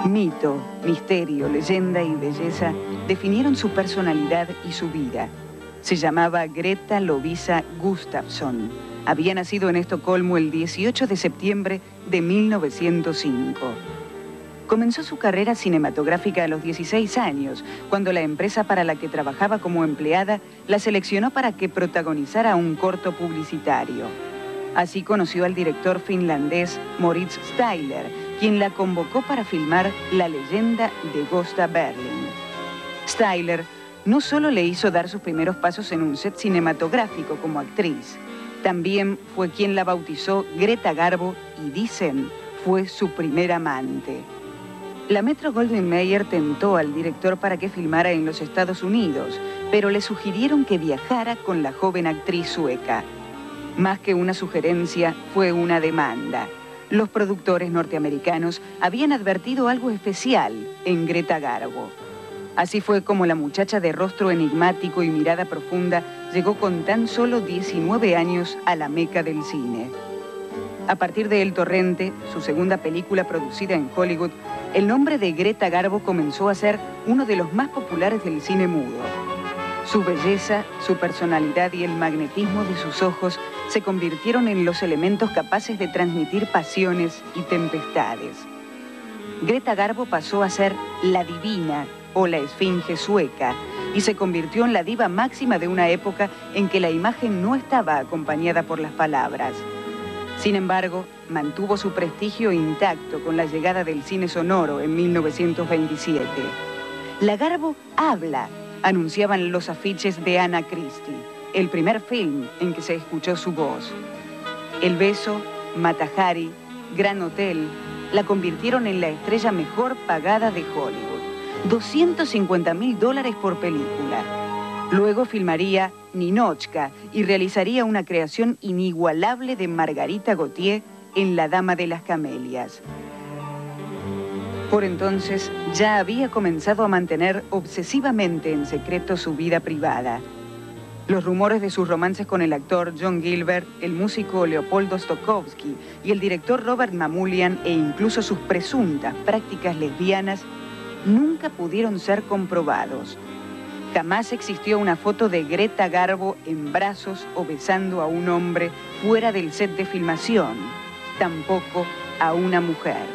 Mito, misterio, leyenda y belleza definieron su personalidad y su vida. Se llamaba Greta Lovisa Gustafsson. Había nacido en Estocolmo el 18 de septiembre de 1905. Comenzó su carrera cinematográfica a los 16 años, cuando la empresa para la que trabajaba como empleada la seleccionó para que protagonizara un corto publicitario. Así conoció al director finlandés Moritz Steyler, quien la convocó para filmar La leyenda de Gösta Berling. Steyler no solo le hizo dar sus primeros pasos en un set cinematográfico como actriz, también fue quien la bautizó Greta Garbo y dicen fue su primer amante. La Metro-Goldwyn-Mayer tentó al director para que filmara en los Estados Unidos, pero le sugirieron que viajara con la joven actriz sueca. Más que una sugerencia, fue una demanda. Los productores norteamericanos habían advertido algo especial en Greta Garbo. Así fue como la muchacha de rostro enigmático y mirada profunda llegó con tan solo 19 años a la meca del cine. A partir de El Torrente, su segunda película producida en Hollywood, el nombre de Greta Garbo comenzó a ser uno de los más populares del cine mudo. Su belleza, su personalidad y el magnetismo de sus ojos se convirtieron en los elementos capaces de transmitir pasiones y tempestades. Greta Garbo pasó a ser la divina o la esfinge sueca y se convirtió en la diva máxima de una época en que la imagen no estaba acompañada por las palabras. Sin embargo, mantuvo su prestigio intacto con la llegada del cine sonoro en 1927. La Garbo habla, anunciaban los afiches de Anna Christie, el primer film en que se escuchó su voz. El beso, Mata Hari, Gran Hotel, la convirtieron en la estrella mejor pagada de Hollywood. $250.000 por película. Luego filmaría Ninotchka y realizaría una creación inigualable de Margarita Gautier en La Dama de las Camelias. Por entonces ya había comenzado a mantener obsesivamente en secreto su vida privada. Los rumores de sus romances con el actor John Gilbert, el músico Leopoldo Stokowski y el director Robert Mamoulian e incluso sus presuntas prácticas lesbianas nunca pudieron ser comprobados. Jamás existió una foto de Greta Garbo en brazos o besando a un hombre fuera del set de filmación, tampoco a una mujer.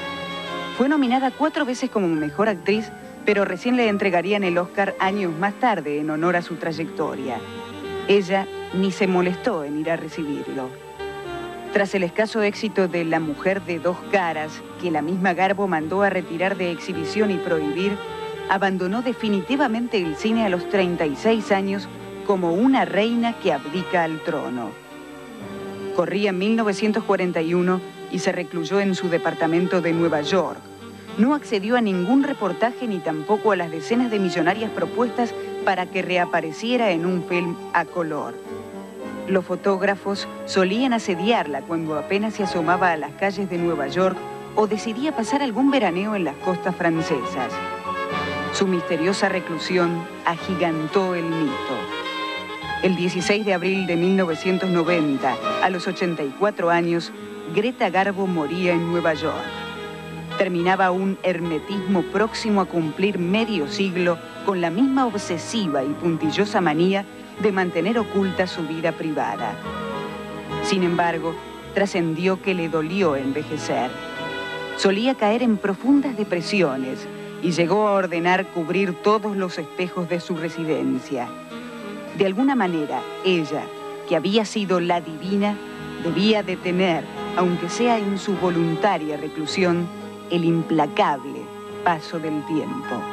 Fue nominada 4 veces como mejor actriz, pero recién le entregarían el Oscar años más tarde en honor a su trayectoria. Ella ni se molestó en ir a recibirlo. Tras el escaso éxito de La mujer de dos caras, que la misma Garbo mandó a retirar de exhibición y prohibir, abandonó definitivamente el cine a los 36 años como una reina que abdica al trono. Corría 1941 y se recluyó en su departamento de Nueva York. No accedió a ningún reportaje ni tampoco a las decenas de millonarias propuestas para que reapareciera en un film a color. Los fotógrafos solían asediarla cuando apenas se asomaba a las calles de Nueva York o decidía pasar algún veraneo en las costas francesas. Su misteriosa reclusión agigantó el mito. El 16 de abril de 1990, a los 84 años, Greta Garbo moría en Nueva York. Terminaba un hermetismo próximo a cumplir medio siglo con la misma obsesiva y puntillosa manía de mantener oculta su vida privada. Sin embargo, trascendió que le dolió envejecer. Solía caer en profundas depresiones y llegó a ordenar cubrir todos los espejos de su residencia. De alguna manera, ella, que había sido la divina, debía detener, aunque sea en su voluntaria reclusión, el implacable paso del tiempo.